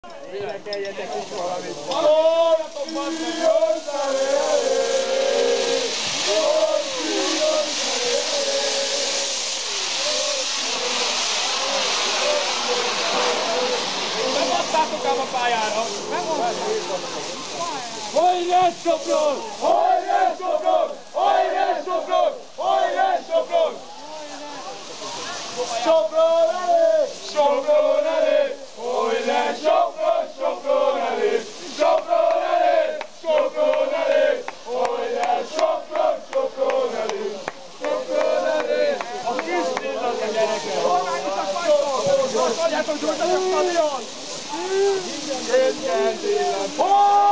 Énekeljetek is valamit! Hallgatok, basszak! Bemadtátok ám a pályára! Hajrá Sopron! Hajrá Sopron! Hajrá Sopron! Hajrá Sopron! Sopron elé! Sopron elé! Hajrá Sopron! Sopron elé! Sopron elé! Sopron elé! Hajrá Sopron! Sopron elé! Sopron elé! A kis Lillat a gyerekek! Kormányosak vagytok! Most adjátok gyújtani a stadion! Minden Lillat!